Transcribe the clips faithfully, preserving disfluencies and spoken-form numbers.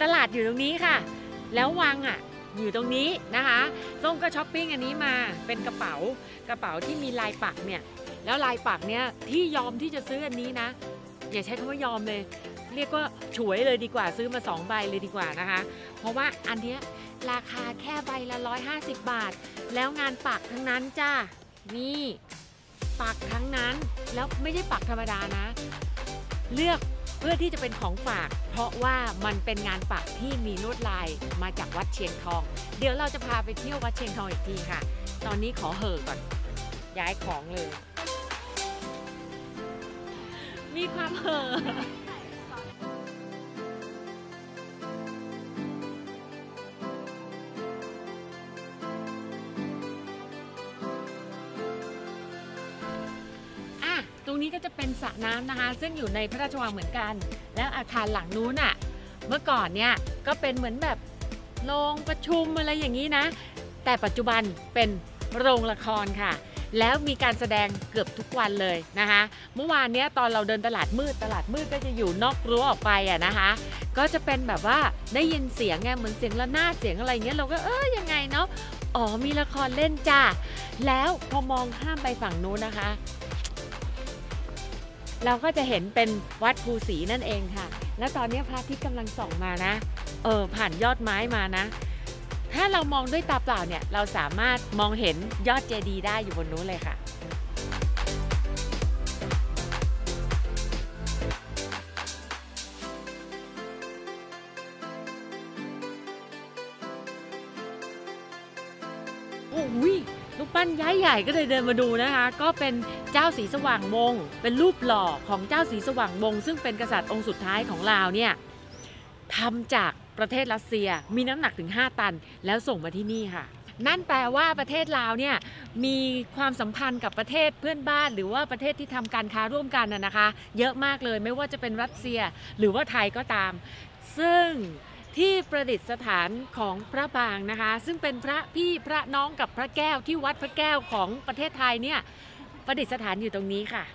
ตลาดอยู่ตรงนี้ค่ะแล้ววังอ่ะอยู่ตรงนี้นะคะส้มก็ช้อปปิ้งอันนี้มาเป็นกระเป๋ากระเป๋าที่มีลายปักเนี่ยแล้วลายปักเนี่ยที่ยอมที่จะซื้ออันนี้นะอย่าใช้คำว่ายอมเลยเรียกว่าฉวยเลยดีกว่าซื้อมาสองใบเลยดีกว่านะคะเพราะว่าอันเนี้ยราคาแค่ใบละร้อยห้าสิบบาทแล้วงานปักทั้งนั้นจ้านี่ปักทั้งนั้นแล้วไม่ใช่ปักธรรมดานะเลือกเพื่อที่จะเป็นของฝากเพราะว่ามันเป็นงานปักที่มีลวดลายมาจากวัดเชียงทองเดี๋ยวเราจะพาไปเที่ยววัดเชียงทองอีกทีค่ะตอนนี้ขอเห่อก่อนย้ายของเลยมีความเห่อตรงนี้ก็จะเป็นสระน้ำนะคะซึ่งอยู่ในพระราชวังเหมือนกันแล้วอาคารหลังนู้นอ่ะเมื่อก่อนเนี่ยก็เป็นเหมือนแบบโรงประชุมอะไรอย่างนี้นะแต่ปัจจุบันเป็นโรงละครค่ะแล้วมีการแสดงเกือบทุกวันเลยนะคะเมื่อวานเนี้ยตอนเราเดินตลาดมืดตลาดมืดก็จะอยู่นอกรั้วออกไปอ่ะนะคะก็จะเป็นแบบว่าได้ยินเสียงไงเหมือนเสียงระนาดเสียงอะไรเงี้ยเราก็เออยังไงเนาะอ๋อมีละครเล่นจ้าแล้วพอมองข้ามไปฝั่งนู้นนะคะเราก็จะเห็นเป็นวัดภูศรีนั่นเองค่ะแล้วตอนนี้พระอาทิตย์กำลังส่องมานะเออผ่านยอดไม้มานะถ้าเรามองด้วยตาเปล่าเนี่ยเราสามารถมองเห็นยอดเจดีย์ได้อยู่บนนู้นเลยค่ะโอ้ยรูปปั้นย้ายใหญ่ก็เลยเดินมาดูนะคะก็เป็นเจ้าศรีสว่างวงศ์เป็นรูปหล่อของเจ้าศรีสว่างวงศ์ซึ่งเป็นกษัตริย์องค์สุดท้ายของลาวเนี่ยทำจากประเทศรัสเซียมีน้ำหนักถึงห้าตันแล้วส่งมาที่นี่ค่ะนั่นแปลว่าประเทศลาวเนี่ยมีความสัมพันธ์กับประเทศเพื่อนบ้านหรือว่าประเทศที่ทำการค้าร่วมกันนะคะเยอะมากเลยไม่ว่าจะเป็นรัสเซียหรือว่าไทยก็ตามซึ่งที่ประดิษฐานของพระบางนะคะซึ่งเป็นพระพี่พระน้องกับพระแก้วที่วัดพระแก้วของประเทศไทยเนี่ยประดิษฐานอยู่ตรงนี้ค่ะ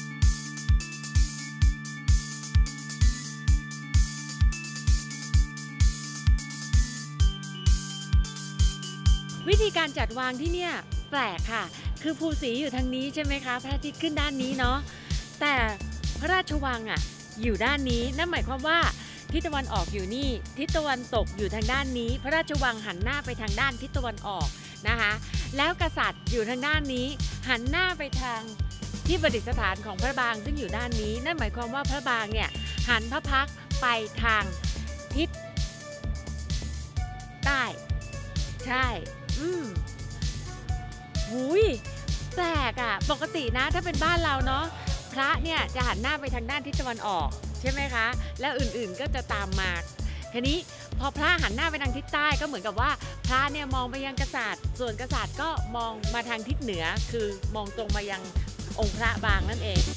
วิธีการจัดวางที่เนี่ยแปลกค่ะคือภูศรีอยู่ทางนี้ใช่ไหมคะพระอาทิตย์ขึ้นด้านนี้เนาะแต่พระราชวังอ่ะอยู่ด้านนี้นั่นหมายความว่าทิศตะวันออกอยู่นี่ทิศตะวันตกอยู่ทางด้านนี้พระราชวังหันหน้าไปทางด้านทิศตะวันออกนะคะแล้วกษัตริย์อยู่ทางด้านนี้หันหน้าไปทางที่ประดิษฐานของพระบางซึ่งอยู่ด้านนี้นั่นหมายความว่าพระบางเนี่ยหันพระพักตร์ไปทางทิศใต้ใช่อืมหุยแปลกอ่ะปกตินะถ้าเป็นบ้านเราเนาะพระเนี่ยจะหันหน้าไปทางด้านทิศตะวันออกใช่ไหมคะแล้วอื่นๆก็จะตามมาทีนี้พอพระหันหน้าไปทางทิศใต้ก็เหมือนกับว่าพระเนี่ยมองไปยังกษัตริย์ส่วนกษัตริย์ก็มองมาทางทิศเหนือคือมองตรงมายังองค์พระบางนั่นเอง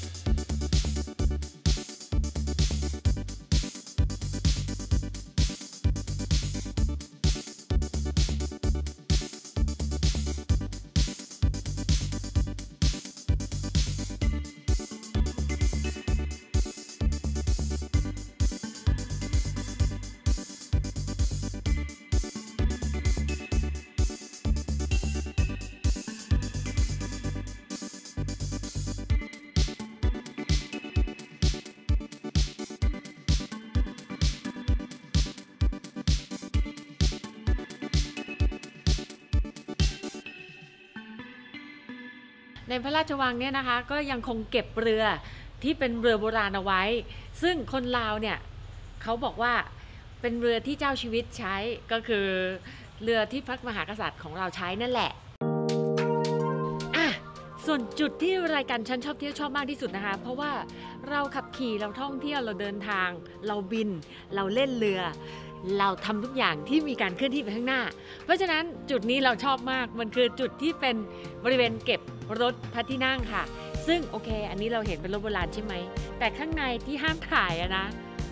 ในพระราชวังเนี่ยนะคะก็ยังคงเก็บเรือที่เป็นเรือโบราณเอาไว้ซึ่งคนลาวเนี่ยเขาบอกว่าเป็นเรือที่เจ้าชีวิตใช้ก็คือเรือที่พระมหากษัตริย์ของเราใช้นั่นแหละอ่ะส่วนจุดที่รายการฉันชอบเที่ยวชอบมากที่สุดนะคะเพราะว่าเราขับขี่เราท่องเที่ยวเราเดินทางเราบินเราเล่นเรือเราทำทุกอย่างที่มีการเคลื่อนที่ไปข้างหน้าเพราะฉะนั้นจุดนี้เราชอบมากมันคือจุดที่เป็นบริเวณเก็บรถพระที่นั่งค่ะซึ่งโอเคอันนี้เราเห็นเป็นรถโบราณใช่ไหมแต่ข้างในที่ห้ามถ่ายอะนะ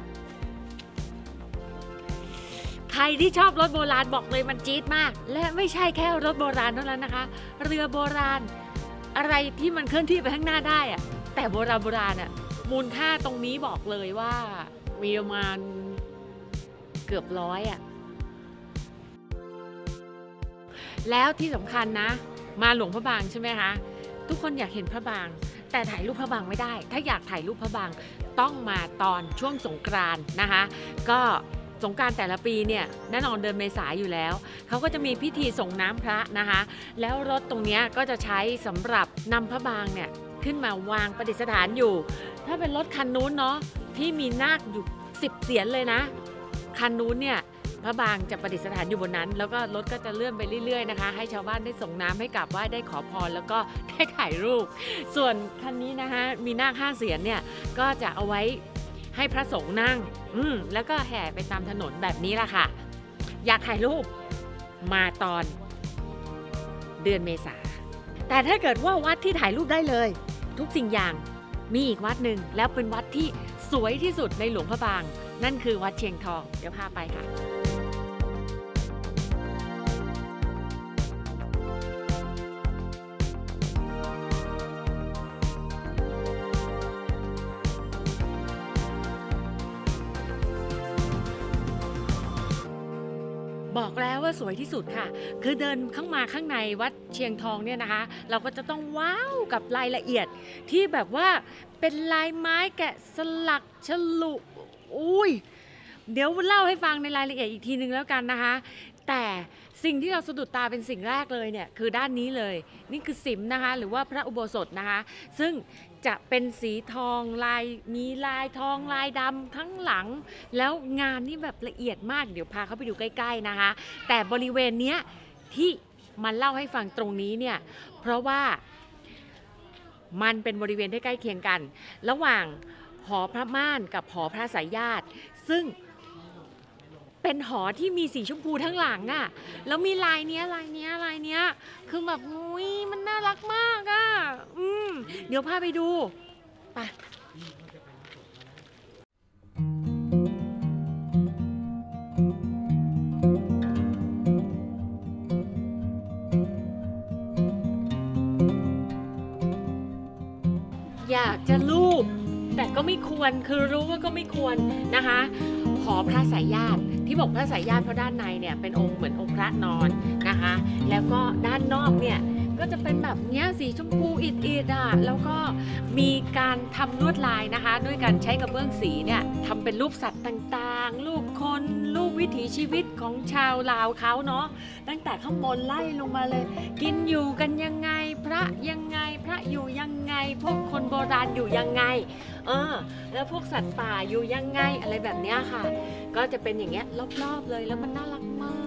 ใครที่ชอบรถโบราณบอกเลยมันจี๊ดมากและไม่ใช่แค่รถโบราณเท่านั้นนะคะเรือโบราณอะไรที่มันเคลื่อนที่ไปข้างหน้าได้อะแต่โบราณโบราณอะมูลค่าตรงนี้บอกเลยว่ามีประมาณเกือบร้อยอ่ะแล้วที่สำคัญนะมาหลวงพระบางใช่ไหมคะทุกคนอยากเห็นพระบางแต่ถ่ายรูปพระบางไม่ได้ถ้าอยากถ่ายรูปพระบางต้องมาตอนช่วงสงกรานต์นะคะก็สงกรานต์แต่ละปีเนี่ยแน่นอนเดือนเมษายนอยู่แล้วเขาก็จะมีพิธีส่งน้ำพระนะคะแล้วรถตรงนี้ก็จะใช้สำหรับนำพระบางเนี่ยขึ้นมาวางประดิษฐานอยู่ถ้าเป็นรถคันนู้นเนาะที่มีนาคอยู่สิบเสียนเลยนะคันนู้นเนี่ยพระบางจะประดิษฐานอยู่บนนั้นแล้วก็รถก็จะเลื่อนไปเรื่อยๆนะคะให้ชาวบ้านได้ส่งน้ำให้กราบไหว้ได้ขอพรแล้วก็ได้ถ่ายรูปส่วนคันนี้นะคะมีนาคห้าเสียนเนี่ยก็จะเอาไว้ให้พระสงฆ์นั่งอืมแล้วก็แห่ไปตามถนนแบบนี้ล่ะค่ะอยากถ่ายรูปมาตอนเดือนเมษาแต่ถ้าเกิดว่าวัดที่ถ่ายรูปได้เลยทุกสิ่งอย่างมีอีกวัดหนึ่งแล้วเป็นวัดที่สวยที่สุดในหลวงพระบางนั่นคือวัดเชียงทองเดี๋ยวพาไปค่ะบอกแล้วว่าสวยที่สุดค่ะคือเดินเข้ามาข้างในวัดเชียงทองเนี่ยนะคะเราก็จะต้องว้าวกับรายละเอียดที่แบบว่าเป็นลายไม้แกะสลักฉลุอุ้ยเดี๋ยวเล่าให้ฟังในรายละเอียดอีกทีนึงแล้วกันนะคะแต่สิ่งที่เราสะดุดตาเป็นสิ่งแรกเลยเนี่ยคือด้านนี้เลยนี่คือสิมนะคะหรือว่าพระอุโบสถนะคะซึ่งจะเป็นสีทองลายมีลายทองลายดำทั้งหลังแล้วงานนี่แบบละเอียดมากเดี๋ยวพาเข้าไปดูใกล้ๆนะคะแต่บริเวณเนี้ยที่มันเล่าให้ฟังตรงนี้เนี่ยเพราะว่ามันเป็นบริเวณที่ใกล้เคียงกันระหว่างหอพระม่านกับหอพระสายญาติซึ่งเป็นหอที่มีสีชมพูทั้งหลังอะแล้วมีลายเนี้ยลายเนี้ยลายเนี้ยคือแบบอุ้ยมันน่ารักมากอะอืมเดี๋ยวพาไปดูไปอยากจะรูปแต่ก็ไม่ควรคือรู้ว่าก็ไม่ควรนะคะหอพระสายญาติที่บอกพระสายญาติเพราะด้านในเนี่ยเป็นองค์เหมือนองค์พระนอนนะคะแล้วก็ด้านนอกเนี่ยก็จะเป็นแบบเนี้ยสีชมพูอิดๆอ่ะแล้วก็มีการทำลวดลายนะคะด้วยการใช้กระเบื้องสีเนี่ยทำเป็นรูปสัตว์ต่างๆรูปคนรูปวิถีชีวิตของชาวลาวเขาเนาะตั้งแต่ข้างบนไล่ลงมาเลยกินอยู่กันยังไงพระยังไงพระอยู่ยังไงพวกคนโบราณอยู่ยังไงเออแล้วพวกสัตว์ป่าอยู่ยังไงอะไรแบบเนี้ยค่ะก็จะเป็นอย่างเงี้ยรอบๆเลยแล้วมันน่ารักมาก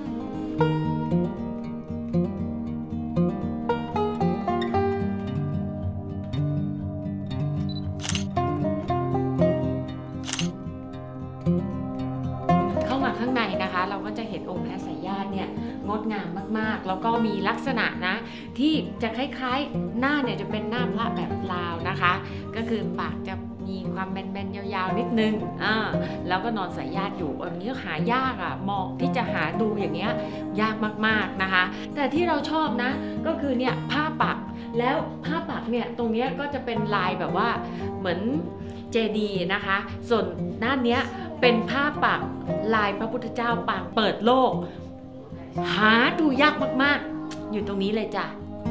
ข้างในนะคะเราก็จะเห็นองค์พระสายญาติเนี่ยงดงามมากๆแล้วก็มีลักษณะนะที่จะคล้ายๆหน้าเนี่ยจะเป็นหน้าพระแบบลาวนะคะก็คือปากจะมีความแบนๆยาวๆนิดนึงอ่าแล้วก็นอนสายญาติอยู่อันนี้หายากอ่ะเหมาะที่จะหาดูอย่างเงี้ยยากมากๆนะคะแต่ที่เราชอบนะก็คือเนี่ยผ้าปักแล้วผ้าปักเนี่ยตรงนี้ก็จะเป็นลายแบบว่าเหมือนเจดีย์นะคะส่วนด้านเนี้ยเป็นผ้าปักลายพระพุทธเจ้าปางเปิดโลกหาดูยากมากๆอยู่ตรงนี้เลยจ้ะ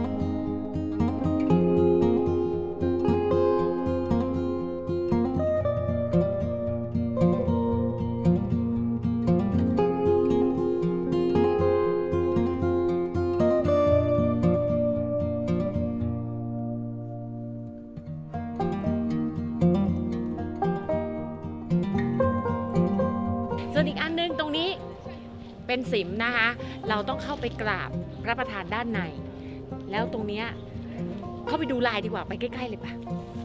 ส่วนอีกอันนึงตรงนี้เป็นสิมนะคะเราต้องเข้าไปกราบพระประธานด้านในแล้วตรงนี้เข้าไปดูลายดีกว่าไปใกล้ๆเลยปะ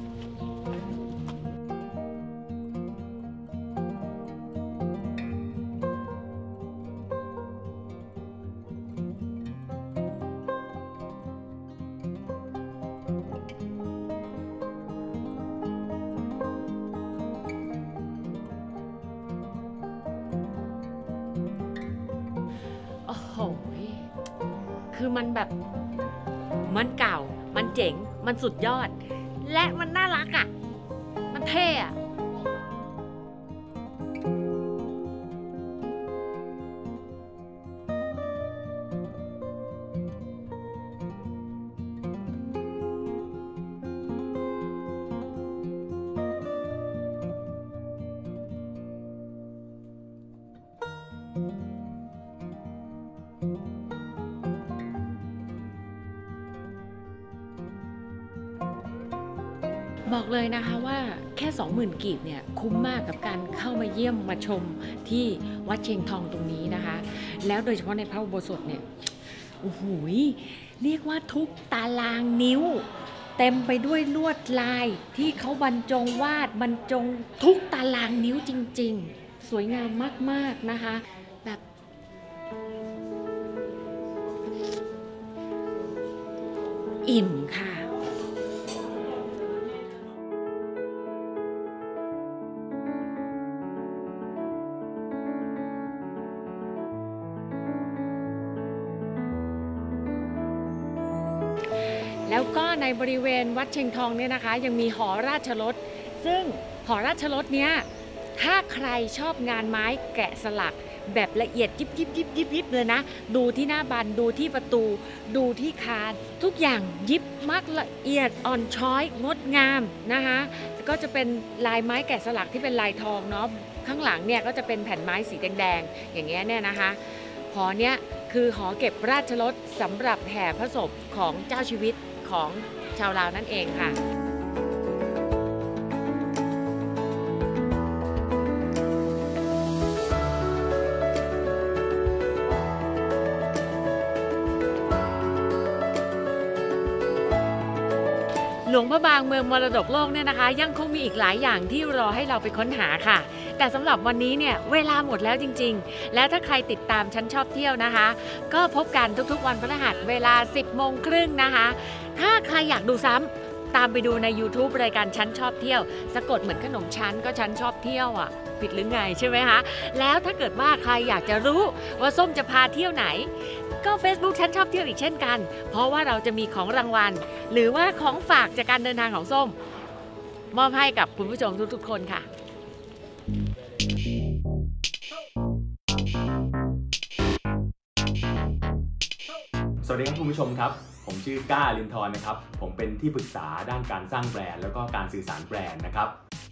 โอ้โหคือมันแบบมันเก่ามันเจ๋งมันสุดยอดและมันน่ารักอ่ะมันเท่อะบอกเลยนะคะว่าแค่ สองหมื่น กีบเนี่ยคุ้มมากกับการเข้ามาเยี่ยมมาชมที่วัดเชียงทองตรงนี้นะคะแล้วโดยเฉพาะในพระอุโบสถเนี่ยโอ้โหเรียกว่าทุกตารางนิ้วเต็มไปด้วยลวดลายที่เขาบรรจงวาดบรรจงทุกตารางนิ้วจริงๆสวยงามมากๆนะคะแบบอิ่มค่ะแล้วก็ในบริเวณวัดเชียงทองเนี่ยนะคะยังมีหอราชรสซึ่งหอราชรสเนี้ยถ้าใครชอบงานไม้แกะสลักแบบละเอียดยิบยิบยิบยิบยิบเลยนะดูที่หน้าบานดูที่ประตูดูที่คานทุกอย่างยิบมักละเอียดอ่อนช้อยงดงามนะคะก็จะเป็นลายไม้แกะสลักที่เป็นลายทองเนาะข้างหลังเนี่ยก็จะเป็นแผ่นไม้สีแดงๆอย่างเงี้ยเนี่ยนะคะหอเนี้ยคือหอเก็บราชรสสำหรับแห่พระศพของเจ้าชีวิตของชาวลาวนั่นเองค่ะหลวงพระบางเมืองมรดกโลกเนี่ยนะคะยังคงมีอีกหลายอย่างที่รอให้เราไปค้นหาค่ะแต่สำหรับวันนี้เนี่ยเวลาหมดแล้วจริงๆแล้วถ้าใครติดตามฉันชอบเที่ยวนะคะก็พบกันทุกๆวันพฤหัสเวลา สิบโมงครึ่งนะคะถ้าใครอยากดูซ้ำตามไปดูใน ยูทูบ รายการฉันชอบเที่ยวสะกดเหมือนขนมชั้นก็ฉันชอบเที่ยวอ่ะผิดหรือไงใช่ไหมคะแล้วถ้าเกิดว่าใครอยากจะรู้ว่าส้มจะพาเที่ยวไหนก็ เฟซบุ๊ก ฉันชอบเที่ยวอีกเช่นกันเพราะว่าเราจะมีของรางวัลหรือว่าของฝากจากการเดินทางของส้มมอบให้กับคุณผู้ชมทุกๆคนค่ะสวัสดีครับคุณผู้ชมครับผมชื่อก้าลินทร์นะครับผมเป็นที่ปรึกษาด้านการสร้างแบรนด์แล้วก็การสื่อสารแบรนด์นะครับ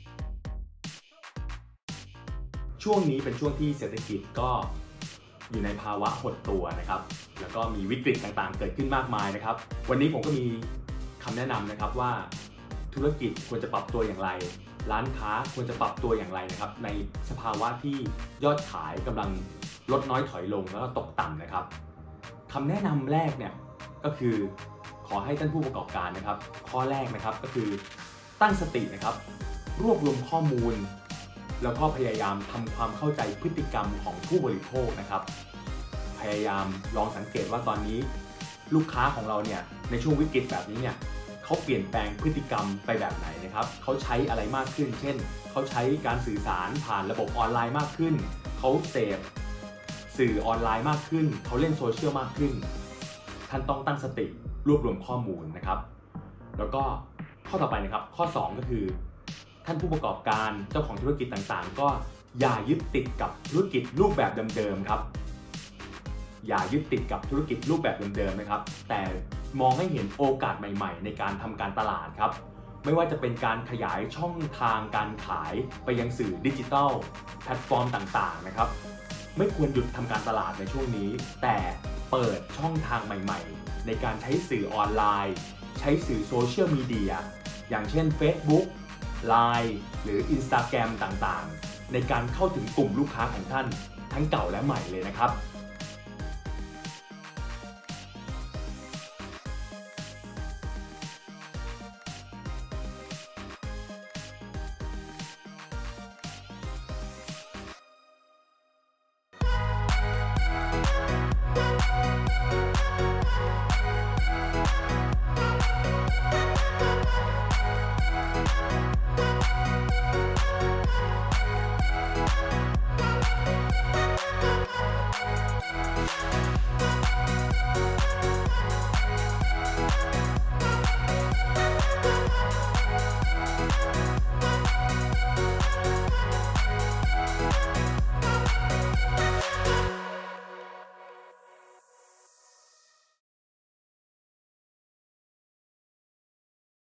ช่วงนี้เป็นช่วงที่เศรษฐกิจก็อยู่ในภาวะหดตัวนะครับแล้วก็มีวิกฤตต่างๆเกิดขึ้นมากมายนะครับวันนี้ผมก็มีคำแนะนำนะครับว่าธุรกิจควรจะปรับตัวอย่างไรร้านค้าควรจะปรับตัวอย่างไรนะครับในสภาวะที่ยอดขายกำลังลดน้อยถอยลงแล้วก็ตกต่ำนะครับคำแนะนำแรกเนี่ยก็คือขอให้ท่านผู้ประกอบการนะครับข้อแรกนะครับก็คือตั้งสตินะครับรวบรวมข้อมูลแล้วก็พยายามทำความเข้าใจพฤติกรรมของผู้บริโภคนะครับพยายามลองสังเกตว่าตอนนี้ลูกค้าของเราเนี่ยในช่วงวิกฤตแบบนี้เนี่ยเขาเปลี่ยนแปลงพฤติกรรมไปแบบไหนนะครับเขาใช้อะไรมากขึ้นเช่นเขาใช้การสื่อสารผ่านระบบออนไลน์มากขึ้นเขาเสพสื่อออนไลน์มากขึ้นเขาเล่นโซเชียลมากขึ้นท่านต้องตั้งสติรวบรวมข้อมูลนะครับแล้วก็ข้อต่อไปนะครับข้อสองก็คือท่านผู้ประกอบการเจ้าของธุรกิจต่างๆก็อย่ายึดติดกับธุรกิจรูปแบบเดิมๆครับอย่ายึดติดกับธุรกิจรูปแบบเดิมๆนะครับแต่มองให้เห็นโอกาสใหม่ๆในการทำการตลาดครับไม่ว่าจะเป็นการขยายช่องทางการขายไปยังสื่อดิจิทัลแพลตฟอร์มต่างๆนะครับไม่ควรหยุดทำการตลาดในช่วงนี้แต่เปิดช่องทางใหม่ๆในการใช้สื่อออนไลน์ใช้สื่อโซเชียลมีเดียอย่างเช่น Facebook ไลน์ หรือ อินสตาแกรม ต่างๆในการเข้าถึงกลุ่มลูกค้าของท่านทั้งเก่าและใหม่เลยนะครับ